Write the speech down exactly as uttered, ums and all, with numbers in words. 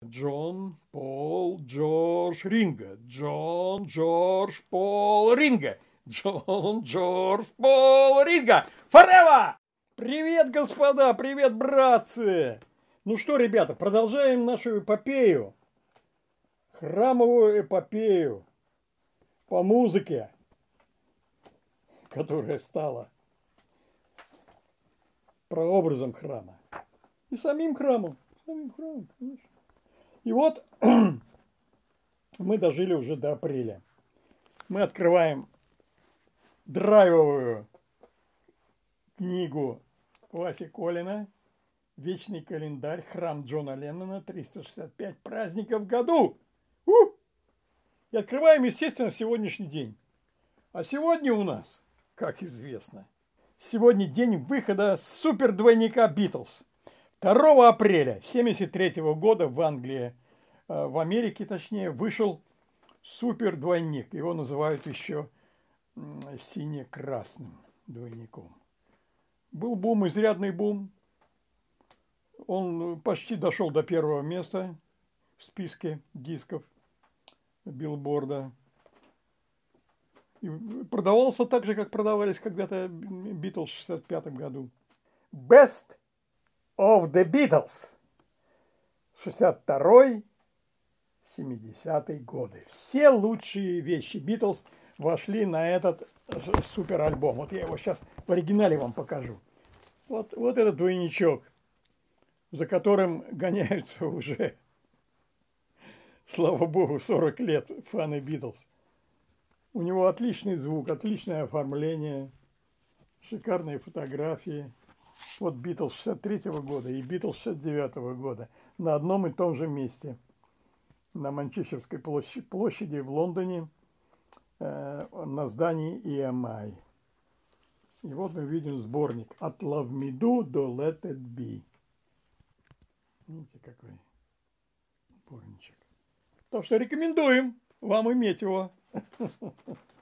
Джон, Пол, Джордж, Ринго. Джон, Джордж, Пол, Ринго. Джон, Джордж, Пол, Ринго. Forever! Привет, господа, привет, братцы! Ну что, ребята, продолжаем нашу эпопею. Храмовую эпопею по музыке, которая стала прообразом храма. И самим храмом. Самим храмом, конечно. И вот мы дожили уже до апреля. Мы открываем драйвовую книгу Васи Колина «Вечный календарь. Храм Джона Леннона. триста шестьдесят пять праздников в году». У! И открываем, естественно, сегодняшний день. А сегодня у нас, как известно, сегодня день выхода супердвойника Битлз. второго апреля семьдесят третьего года в Англии, в Америке точнее, вышел супердвойник. Его называют еще сине-красным двойником. Был бум, изрядный бум. Он почти дошел до первого места в списке дисков Билборда. И продавался так же, как продавались когда-то Битлз в шестьдесят пятом году. Best of the Beatles. шестьдесят второй семидесятые годы. Все лучшие вещи Битлз вошли на этот суперальбом. Вот я его сейчас в оригинале вам покажу. Вот, вот этот двойничок, за которым гоняются уже, слава богу, сорок лет фаны Битлз. У него отличный звук, отличное оформление, шикарные фотографии. Вот Битлз шестьдесят третьего года и Битлз шестьдесят девятого года на одном и том же месте. На Манчестерской площади в Лондоне, э, на здании и эм ай. И вот мы видим сборник «От Love Me Do до Let It Be». Видите, какой сборничек. Так что рекомендуем вам иметь его.